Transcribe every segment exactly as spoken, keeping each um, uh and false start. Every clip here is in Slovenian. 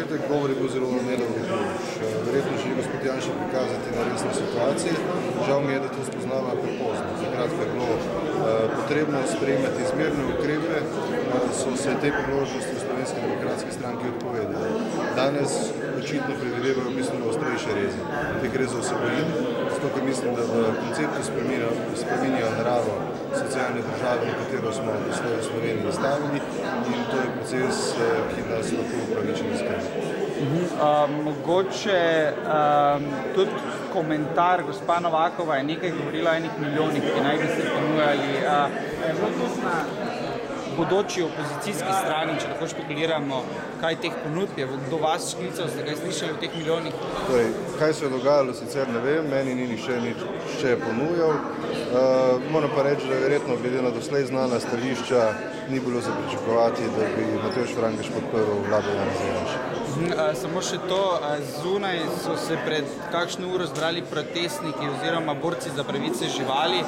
začetek govor je bil zelo nedolgočujoč. Verjetno želi gospod Janša prikazati na resne situacije. Žal mi je, da to spoznava prepozno. Takrat, ko je bilo uh, potrebno sprejemati izmerne ukrepe, uh, so se te priložnosti v Slovenski demokratski stranki odpovedali. Danes očitno predvidevajo bistveno ostrejše reze. Te gre za osebojin, zato ker mislim, da v konceptu spreminjajo naravo socialne države, na katero smo v Sloveniji stavili, in to je proces, ki nas lahko upravičeno skrbi. Uh, mogoče um, tudi komentar gospa Novakova je nekaj govorila o enih milijonih, ki naj bi se ponujali. Uh, bodoči opozicijski strani, če lahko špekuliramo, kaj teh ponudb je, kdo vas šklical, ste ga slišali o teh milijonih? Torej, kaj se je dogajalo, sicer ne vem, meni ni nišče nič še ponujal. Uh, moram pa reči, da verjetno glede na doslej znana stališča ni bilo za pričakovati, da bi Matevž Frangež podprl vlado Janeza Janše. Uh, samo še to, uh, zunaj so se pred kakšno uro zbrali protestniki oziroma borci za pravice živali.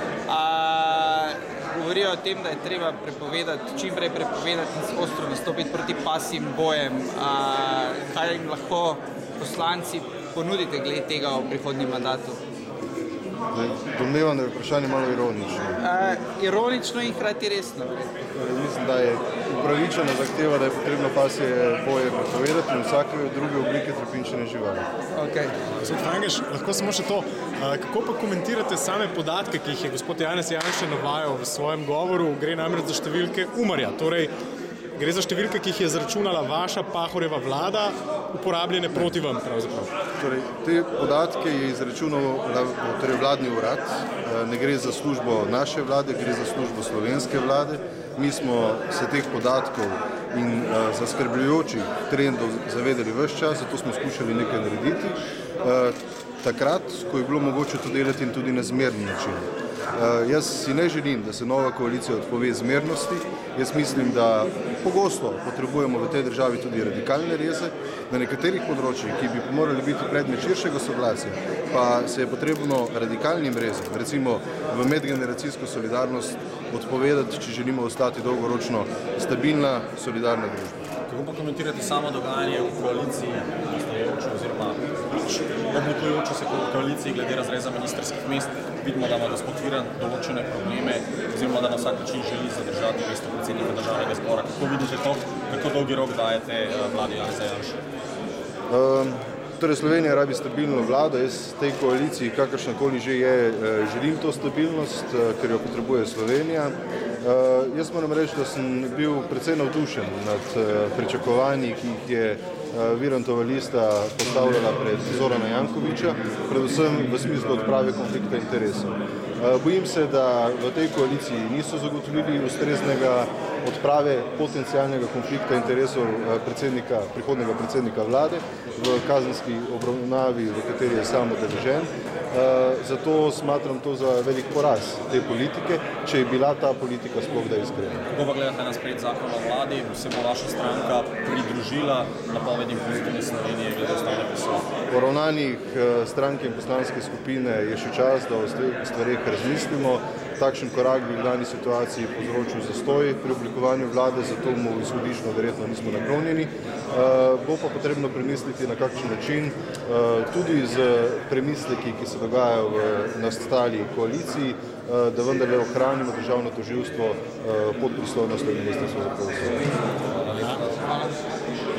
Uh, govorijo o tem, da je treba prepovedati, čim prej prepovedati in ostro nastopiti proti pasjim bojem. A, kaj jim lahko poslanci ponudite glede tega v prihodnjem mandatu? Domnevam, da je vprašanje malo ironično. A, ironično in hkrati resno. Mislim, da je upravičena zahteva, da je potrebno pasje boje prepovedati in vsake druge oblike trpinčenja živali. Okay. Gospod Frangež, lahko samo še to. Kako pa komentirate same podatke, ki jih je gospod Janez Janša navajal v svojem govoru? Gre namreč za številke Umarja. Torej, gre za številke, ki jih je izračunala vaša Pahorjeva vlada, uporabljene proti vam pravzaprav. Torej, te podatke je izračunal torej vladni urad. Ne gre za službo naše vlade, gre za službo slovenske vlade. Mi smo se teh podatkov in uh, zaskrbljujočih trendov zavedali ves čas, zato smo skušali nekaj narediti. Uh, takrat, ko je bilo mogoče to delati in tudi na zmerni način. Uh, jaz si ne želim, da se nova koalicija odpove zmernosti. Jaz mislim, da pogosto potrebujemo v tej državi tudi radikalne reze. Na nekaterih področjih, ki bi morali biti predmet širšega soglasja, pa se je potrebno radikalnim rezom, recimo v medgeneracijsko solidarnost, odpovedati, če želimo ostati dolgoročno stabilna, solidarna družba. Kako pa komentirate samo dogajanje v koaliciji, nastajajoče oziroma oblikujoče se koaliciji glede razreza ministrskih mest? Vidimo, da ima gospod Virant določene probleme oziroma da na vsak način želi zadržati mesto predsednika državnega zbora. Kako vidite to, kako dolgi rok dajete vladi Janeza Janše? Um, torej Slovenija rabi stabilno vlado, jaz tej koaliciji, kakršnakoli že je, želim to stabilnost, ker jo potrebuje Slovenija. Uh, jaz moram reči, da sem bil precej navdušen nad uh, pričakovanji, ki jih je uh, Virantova lista postavljala pred Zorana Jankovića, predvsem v smislu odprave konflikta interesov. Uh, bojim se, da v tej koaliciji niso zagotovili ustreznega odprave potencialnega konflikta interesov predsednika, prihodnega predsednika vlade v kazenski obravnavi, v kateri je sam udeležen. Zato smatram to za velik poraz te politike, če je bila ta politika sploh da iskrena. Kako pa gledate na sprejet zakon o vladi, se bo vaša stranka pridružila napovedim pozitivne Slovenije glede ustavne presoje? Po ravnanjih stranke in poslanske skupine je še čas, da o stvareh razmislimo. Takšen korak bi v dani situaciji povzročil zastoj pri oblikovanju vlade, zato mu izhodiščno verjetno nismo naklonjeni. Uh, bo pa potrebno premisliti na kakšen način, uh, tudi z premisleki, ki se dogajajo v nastali koaliciji, uh, da vendarle ohranimo državno tožilstvo uh, pod pristojnostjo Ministrstva za pravosodje.